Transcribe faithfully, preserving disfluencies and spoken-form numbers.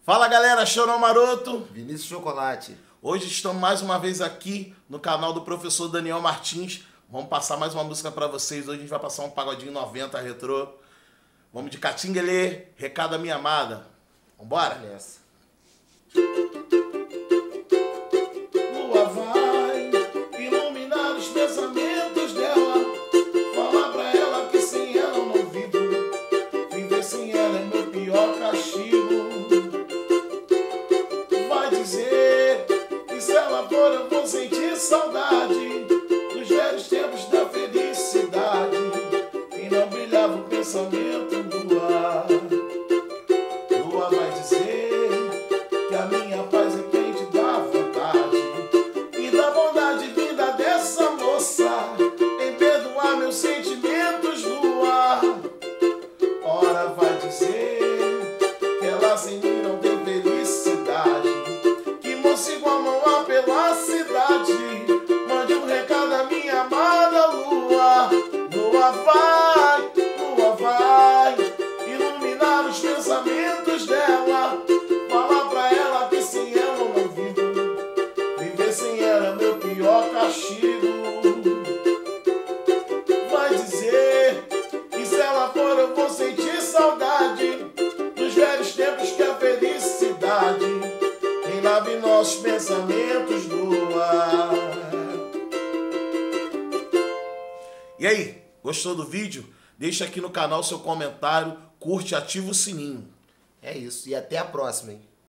Fala galera, Chorão Maroto, Vinícius Chocolate. Hoje estamos mais uma vez aqui no canal do professor Daniel Martins. Vamos passar mais uma música para vocês. Hoje a gente vai passar um pagodinho noventa retrô. Vamos de Catinguelê, Recado à Minha Amada. Vambora? Nessa. Lua vai iluminar os pensamentos dela. Falar pra ela que sem ela eu não vivo. Viver sem ela é meu pior castigo. Vai dizer que se ela for eu vou sentir saudade dos velhos tempos da felicidade. E não brilhava o pensamento do ar. Lua vai dizer que a minha paz depende da vontade e da bondade vinda dessa moça em perdoar meus sentimentos, Lua. Ora vai dizer que ela sem mim não tem felicidade, que moça igual não há pela cidade. Mande um recado à minha amada, Lua. Lua vai, Lua vai iluminar os pensamentos dela. Falar pra ela que sem ela eu não vivo. Viver sem ela é meu pior castigo. Vai dizer que se ela for eu vou sentir saudade dos velhos tempos que a felicidade quem lave nossos pensamentos, Lua. E aí, gostou do vídeo? Deixa aqui no canal seu comentário, curte, ativa o sininho. É isso. E até a próxima, hein?